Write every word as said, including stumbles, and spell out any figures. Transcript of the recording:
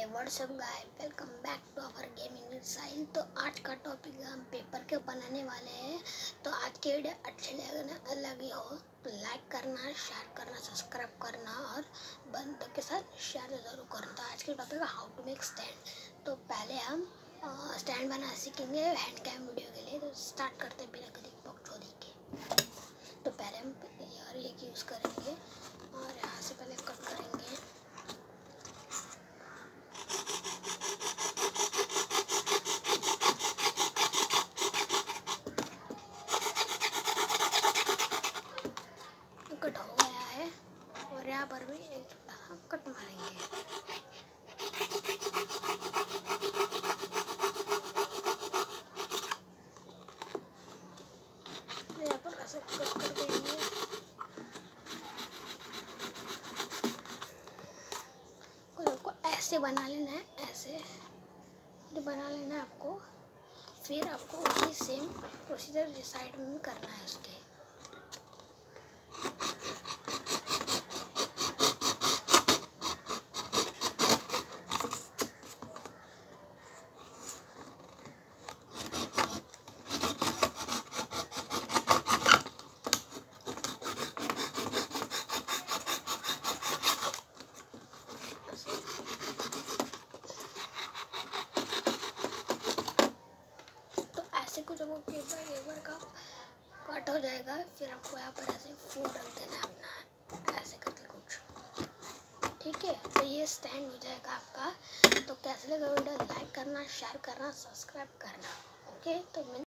WhatsApp guys, welcome back to our gaming साइल। तो आज का टॉपिक हम पेपर के बनाने वाले हैं। तो आज की वीडियो अच्छी लगना लगी हो तो लाइक करना, शेयर करना, सब्सक्राइब करना और बंदों के साथ शेयर ज़रूर करना। तो आज के टॉपिक है हाउ टू मेक स्टैंड। तो पहले हम स्टैंड बनाना सीखेंगे हैंड कैम वीडियो के लिए। तो स्टार्ट करते हैं बिना कभी बकचोदी के। तो पहले हम यार एक यूज़ करेंगे और यहाँ से पहले कट करेंगे। कट हो गया है और यहाँ पर भी एक कट मारेंगे। यहाँ पर ऐसे कट कर देंगे। आपको ऐसे बना लेना है, ऐसे बना लेना है आपको। फिर आपको उसी सेम प्रोसीजर साइड में करना है उसके। कुछ वो पेपर पेपर का कट हो जाएगा। फिर आपको यहाँ पर ऐसे फोल्ड रख देना अपना, ऐसे करके कुछ, ठीक है। तो ये स्टैंड हो जाएगा आपका। तो कैसे लगा वीडियो, लाइक करना, शेयर करना, सब्सक्राइब करना। ओके, तो